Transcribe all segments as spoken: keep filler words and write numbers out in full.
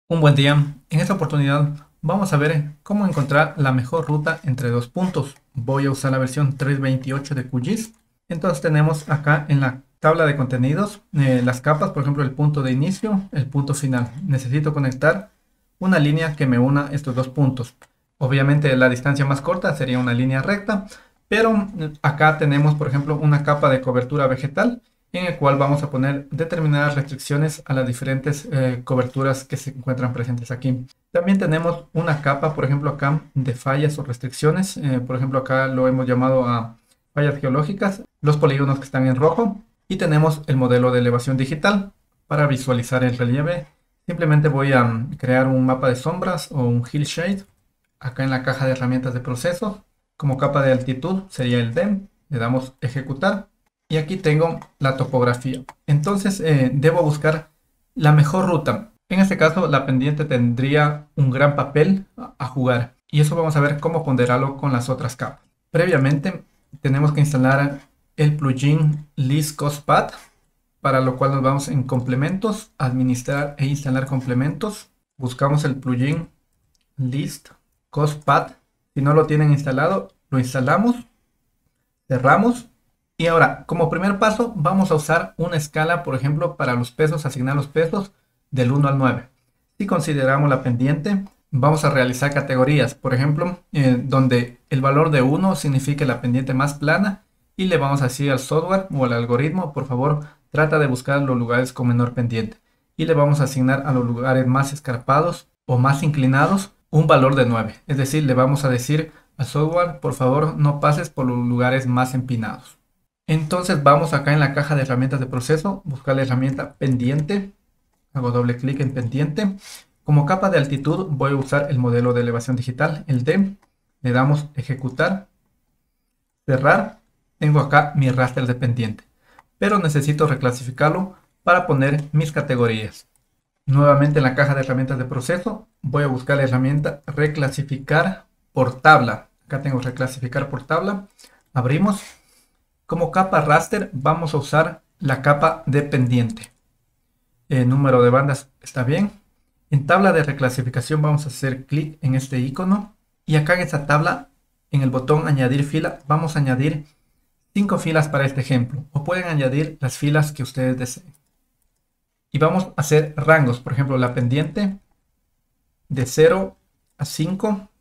Un buen día. En esta oportunidad vamos a ver cómo encontrar la mejor ruta entre dos puntos. Voy a usar la versión tres punto veintiocho de Q G I S. Entonces tenemos acá en la tabla de contenidos eh, las capas, por ejemplo el punto de inicio, el punto final. Necesito conectar una línea que me una estos dos puntos. Obviamente la distancia más corta sería una línea recta, pero eh, acá tenemos por ejemplo una capa de cobertura vegetal en el cual vamos a poner determinadas restricciones a las diferentes eh, coberturas que se encuentran presentes aquí. También tenemos una capa, por ejemplo, acá de fallas o restricciones. Eh, por ejemplo, acá lo hemos llamado a fallas geológicas, los polígonos que están en rojo. Y tenemos el modelo de elevación digital para visualizar el relieve. Simplemente voy a um, crear un mapa de sombras o un hillshade acá en la caja de herramientas de proceso. Como capa de altitud sería el D E M. Le damos ejecutar. Y aquí tengo la topografía. Entonces eh, debo buscar la mejor ruta. En este caso la pendiente tendría un gran papel a, a jugar. Y eso vamos a ver cómo ponderarlo con las otras capas. Previamente tenemos que instalar el plugin List Cost Path, para lo cual nos vamos en complementos, administrar e instalar complementos. Buscamos el plugin List Cost Path. Si no lo tienen instalado, lo instalamos, cerramos. Y ahora, como primer paso, vamos a usar una escala, por ejemplo, para los pesos, asignar los pesos del uno al nueve. Si consideramos la pendiente, vamos a realizar categorías, por ejemplo, eh, donde el valor de uno signifique la pendiente más plana y le vamos a decir al software o al algoritmo, por favor, trata de buscar los lugares con menor pendiente. Y le vamos a asignar a los lugares más escarpados o más inclinados un valor de nueve. Es decir, le vamos a decir al software, por favor, no pases por los lugares más empinados. Entonces vamos acá en la caja de herramientas de proceso, buscar la herramienta pendiente, hago doble clic en pendiente. Como capa de altitud voy a usar el modelo de elevación digital, el D E M, le damos ejecutar, cerrar. Tengo acá mi raster de pendiente, pero necesito reclasificarlo para poner mis categorías. Nuevamente en la caja de herramientas de proceso voy a buscar la herramienta reclasificar por tabla. Acá tengo reclasificar por tabla, abrimos. Como capa raster vamos a usar la capa de pendiente. El número de bandas está bien. En tabla de reclasificación vamos a hacer clic en este icono. Y acá en esta tabla, en el botón añadir fila, vamos a añadir cinco filas para este ejemplo. O pueden añadir las filas que ustedes deseen. Y vamos a hacer rangos. Por ejemplo, la pendiente de cero a cinco.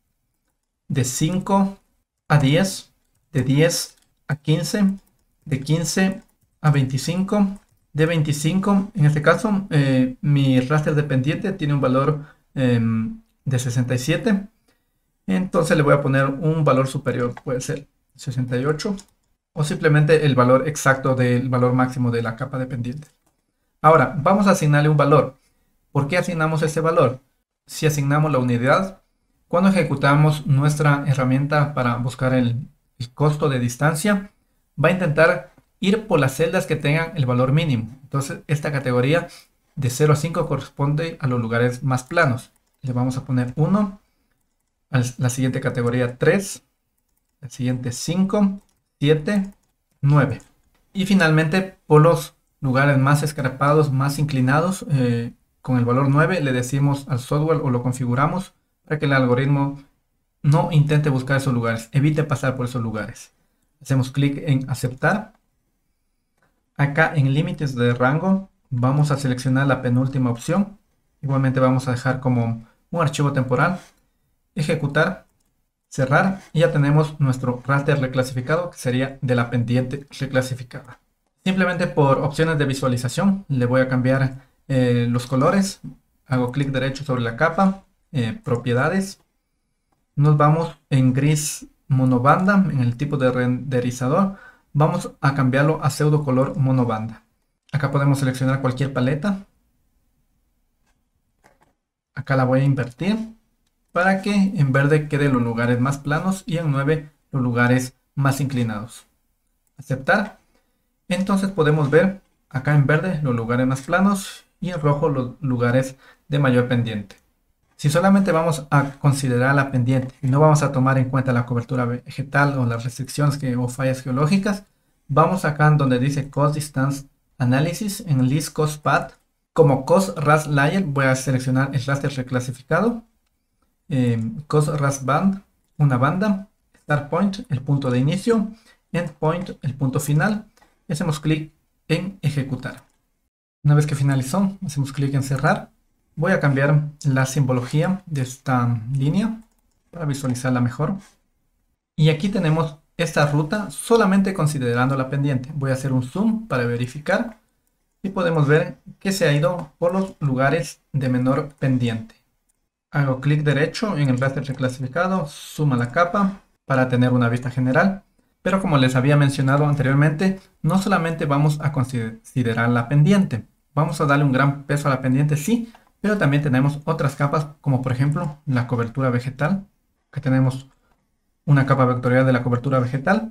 De cinco a diez. De diez a quince, de quince a veinticinco, de veinticinco, en este caso eh, mi raster de pendiente tiene un valor eh, de sesenta y siete, entonces le voy a poner un valor superior, puede ser sesenta y ocho, o simplemente el valor exacto del valor máximo de la capa de pendiente. Ahora vamos a asignarle un valor. ¿Por qué asignamos ese valor? Si asignamos la unidad, cuando ejecutamos nuestra herramienta para buscar el el costo de distancia, va a intentar ir por las celdas que tengan el valor mínimo. Entonces esta categoría de cero a cinco corresponde a los lugares más planos. Le vamos a poner uno, a la siguiente categoría tres, la siguiente cinco, siete, nueve. Y finalmente por los lugares más escarpados, más inclinados, eh, con el valor nueve le decimos al software o lo configuramos para que el algoritmo no intente buscar esos lugares, evite pasar por esos lugares. Hacemos clic en aceptar. Acá en límites de rango vamos a seleccionar la penúltima opción. Igualmente vamos a dejar como un archivo temporal. Ejecutar, cerrar y ya tenemos nuestro raster reclasificado, que sería de la pendiente reclasificada. Simplemente por opciones de visualización le voy a cambiar eh, los colores. Hago clic derecho sobre la capa, eh, propiedades. Nos vamos en gris monobanda, en el tipo de renderizador. Vamos a cambiarlo a pseudo color monobanda. Acá podemos seleccionar cualquier paleta. Acá la voy a invertir para que en verde queden los lugares más planos y en nueve los lugares más inclinados. Aceptar. Entonces podemos ver acá en verde los lugares más planos y en rojo los lugares de mayor pendiente. Si solamente vamos a considerar la pendiente y no vamos a tomar en cuenta la cobertura vegetal o las restricciones que, o fallas geológicas, vamos acá en donde dice Cost Distance Analysis en List Cost Path Como Cost Ras Layer voy a seleccionar el raster reclasificado, eh, Cost Ras Band, una banda, Start Point, el punto de inicio, End Point, el punto final, y hacemos clic en ejecutar. Una vez que finalizó, hacemos clic en cerrar. Voy a cambiar la simbología de esta línea para visualizarla mejor. Y aquí tenemos esta ruta solamente considerando la pendiente. Voy a hacer un zoom para verificar y podemos ver que se ha ido por los lugares de menor pendiente. Hago clic derecho en el raster reclasificado, zoom a la capa para tener una vista general. Pero como les había mencionado anteriormente, no solamente vamos a considerar la pendiente. Vamos a darle un gran peso a la pendiente, sí, pero también tenemos otras capas como por ejemplo la cobertura vegetal, que tenemos una capa vectorial de la cobertura vegetal.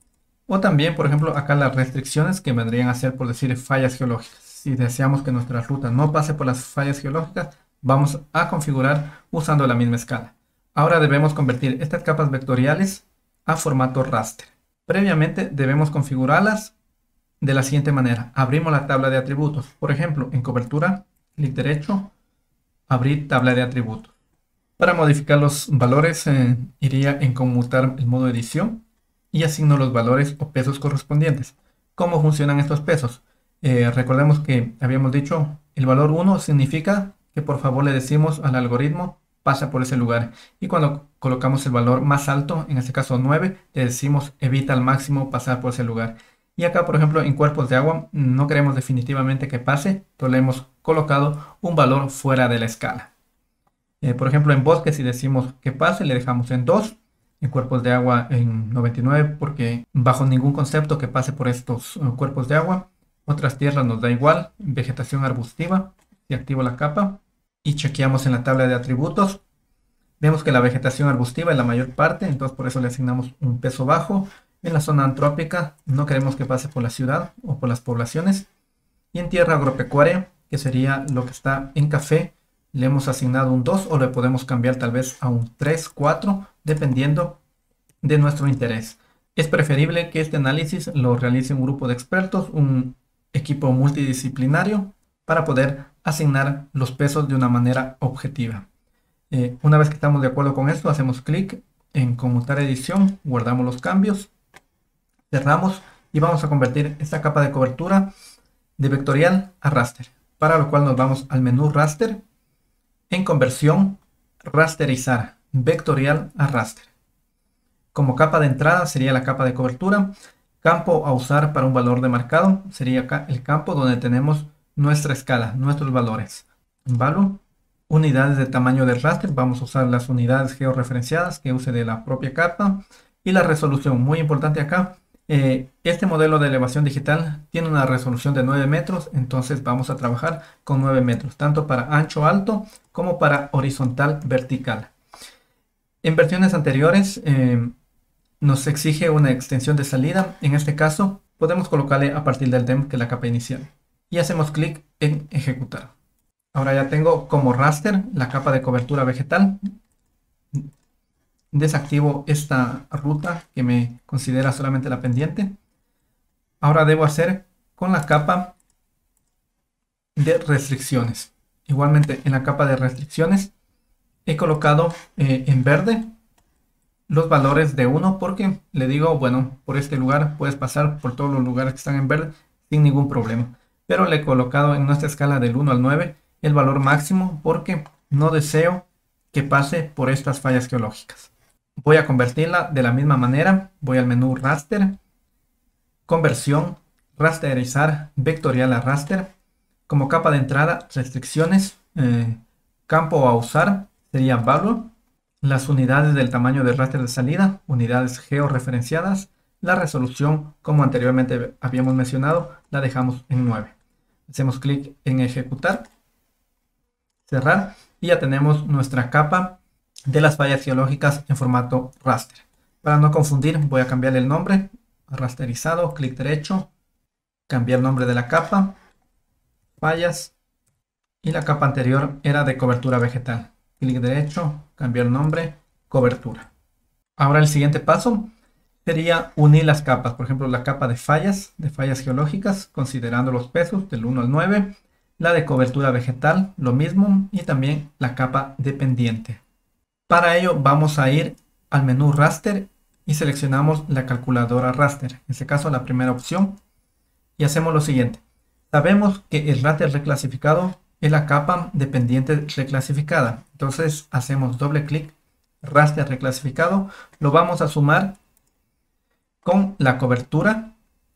O también, por ejemplo, acá las restricciones que vendrían a ser, por decir, fallas geológicas. Si deseamos que nuestra ruta no pase por las fallas geológicas, vamos a configurar usando la misma escala. Ahora debemos convertir estas capas vectoriales a formato raster. Previamente debemos configurarlas de la siguiente manera. Abrimos la tabla de atributos. Por ejemplo, en cobertura, clic derecho, abrir tabla de atributos. Para modificar los valores, eh, iría en conmutar el modo edición y asigno los valores o pesos correspondientes. ¿Cómo funcionan estos pesos? Eh, recordemos que habíamos dicho el valor uno significa que por favor le decimos al algoritmo pasa por ese lugar, y cuando colocamos el valor más alto, en este caso nueve, le decimos evita al máximo pasar por ese lugar. Y acá, por ejemplo, en cuerpos de agua no queremos definitivamente que pase, pero le hemos colocado un valor fuera de la escala. Eh, por ejemplo, en bosques, si decimos que pase, le dejamos en dos. En cuerpos de agua en noventa y nueve, porque bajo ningún concepto que pase por estos uh, cuerpos de agua. Otras tierras nos da igual. Vegetación arbustiva, si activo la capa y chequeamos en la tabla de atributos, vemos que la vegetación arbustiva es la mayor parte, entonces por eso le asignamos un peso bajo. En la zona antrópica no queremos que pase por la ciudad o por las poblaciones. Y en tierra agropecuaria, que sería lo que está en café, le hemos asignado un dos o le podemos cambiar tal vez a un tres, cuatro, dependiendo de nuestro interés. Es preferible que este análisis lo realice un grupo de expertos, un equipo multidisciplinario, para poder asignar los pesos de una manera objetiva. Eh, una vez que estamos de acuerdo con esto, hacemos clic en conmutar edición, guardamos los cambios, cerramos y vamos a convertir esta capa de cobertura de vectorial a raster, para lo cual nos vamos al menú raster, en conversión, rasterizar, vectorial a raster. Como capa de entrada sería la capa de cobertura. Campo a usar para un valor de marcado sería acá el campo donde tenemos nuestra escala, nuestros valores. Value, unidades de tamaño del raster, vamos a usar las unidades georreferenciadas que use de la propia capa. Y la resolución, muy importante acá, eh, este modelo de elevación digital tiene una resolución de nueve metros, entonces vamos a trabajar con nueve metros, tanto para ancho alto como para horizontal vertical. En versiones anteriores eh, nos exige una extensión de salida. En este caso podemos colocarle a partir del D E M, que es la capa inicial, y hacemos clic en ejecutar. Ahora ya tengo como raster la capa de cobertura vegetal. Desactivo esta ruta que me considera solamente la pendiente. Ahora debo hacer con la capa de restricciones. Igualmente en la capa de restricciones he colocado eh, en verde los valores de uno, porque le digo, bueno, por este lugar puedes pasar por todos los lugares que están en verde sin ningún problema. Pero le he colocado en nuestra escala del uno al nueve el valor máximo, porque no deseo que pase por estas fallas geológicas. Voy a convertirla de la misma manera. Voy al menú raster, conversión, rasterizar, vectorial a raster. Como capa de entrada, restricciones, eh, campo a usar sería value. Las unidades del tamaño del raster de salida, unidades georreferenciadas. La resolución, como anteriormente habíamos mencionado, la dejamos en nueve. Hacemos clic en ejecutar, cerrar, y ya tenemos nuestra capa de las fallas geológicas en formato raster. Para no confundir, voy a cambiarle el nombre a rasterizado, clic derecho, cambiar el nombre de la capa, fallas, y la capa anterior era de cobertura vegetal. Clic derecho, cambiar el nombre, cobertura. Ahora el siguiente paso sería unir las capas. Por ejemplo, la capa de fallas, de fallas geológicas, considerando los pesos del uno al nueve. La de cobertura vegetal, lo mismo, y también la capa de pendiente. Para ello vamos a ir al menú raster y seleccionamos la calculadora raster, en este caso la primera opción, y hacemos lo siguiente. Sabemos que el raster reclasificado es la capa de pendiente reclasificada, entonces hacemos doble clic, raster reclasificado, lo vamos a sumar con la cobertura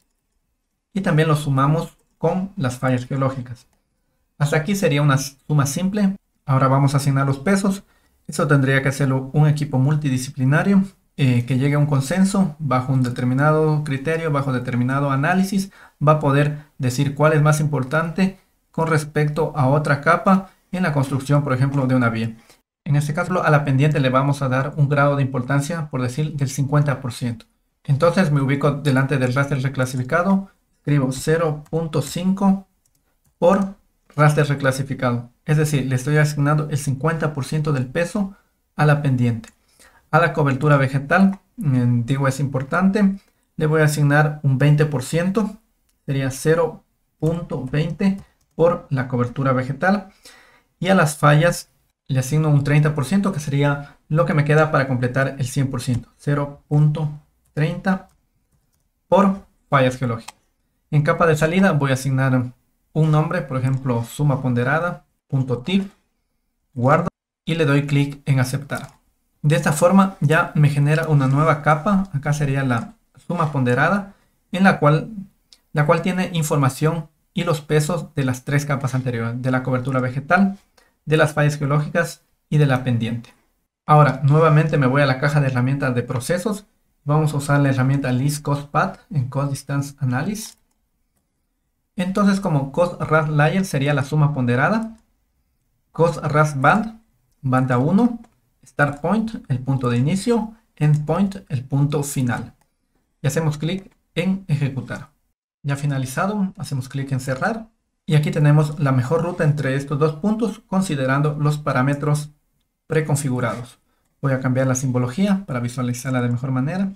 y también lo sumamos con las fallas geológicas. Hasta aquí sería una suma simple. Ahora vamos a asignar los pesos. Eso tendría que hacerlo un equipo multidisciplinario eh, que llegue a un consenso bajo un determinado criterio, bajo determinado análisis. Va a poder decir cuál es más importante con respecto a otra capa en la construcción, por ejemplo, de una vía. En este caso, a la pendiente le vamos a dar un grado de importancia, por decir, del cincuenta por ciento. Entonces me ubico delante del raster reclasificado, escribo cero punto cinco por raster reclasificado. Es decir, le estoy asignando el cincuenta por ciento del peso a la pendiente. A la cobertura vegetal, digo es importante, le voy a asignar un veinte por ciento, sería cero punto veinte por la cobertura vegetal. Y a las fallas le asigno un treinta por ciento, que sería lo que me queda para completar el cien por ciento, cero punto treinta por fallas geológicas. En capa de salida voy a asignar un nombre, por ejemplo, suma ponderada, punto tip, guardo y le doy clic en aceptar. De esta forma ya me genera una nueva capa, acá sería la suma ponderada, en la cual, la cual tiene información y los pesos de las tres capas anteriores, de la cobertura vegetal, de las fallas geológicas y de la pendiente. Ahora, nuevamente me voy a la caja de herramientas de procesos. Vamos a usar la herramienta List Cost Path en Cost Distance Analysis. Entonces, como Cost Ras Layer sería la suma ponderada, Cost Ras Band, banda uno, Start Point, el punto de inicio, End Point, el punto final. Y hacemos clic en ejecutar. Ya finalizado, hacemos clic en cerrar. Y aquí tenemos la mejor ruta entre estos dos puntos, considerando los parámetros preconfigurados. Voy a cambiar la simbología para visualizarla de mejor manera.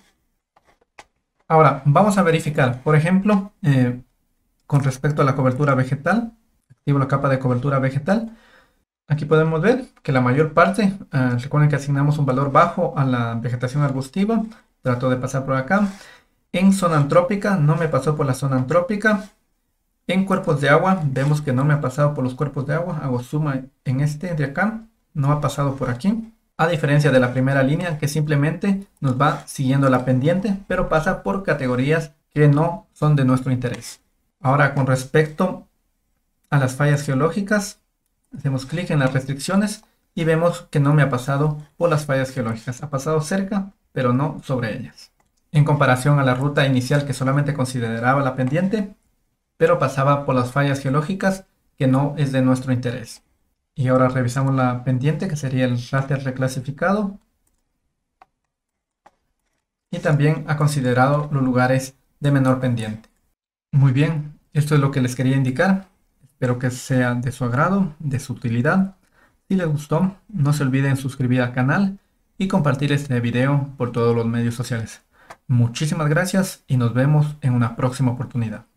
Ahora, vamos a verificar, por ejemplo, eh, con respecto a la cobertura vegetal. Activo la capa de cobertura vegetal. Aquí podemos ver que la mayor parte, eh, recuerden que asignamos un valor bajo a la vegetación arbustiva. Trato de pasar por acá. En zona antrópica, no me pasó por la zona antrópica. En cuerpos de agua, vemos que no me ha pasado por los cuerpos de agua. Hago suma en este de acá. No ha pasado por aquí. A diferencia de la primera línea, que simplemente nos va siguiendo la pendiente, pero pasa por categorías que no son de nuestro interés. Ahora, con respecto a las fallas geológicas, hacemos clic en las restricciones y vemos que no me ha pasado por las fallas geológicas. Ha pasado cerca, pero no sobre ellas. En comparación a la ruta inicial, que solamente consideraba la pendiente, pero pasaba por las fallas geológicas, que no es de nuestro interés. Y ahora revisamos la pendiente, que sería el raster reclasificado. Y también ha considerado los lugares de menor pendiente. Muy bien, esto es lo que les quería indicar. Espero que sea de su agrado, de su utilidad. Si les gustó, no se olviden suscribir al canal y compartir este video por todos los medios sociales. Muchísimas gracias y nos vemos en una próxima oportunidad.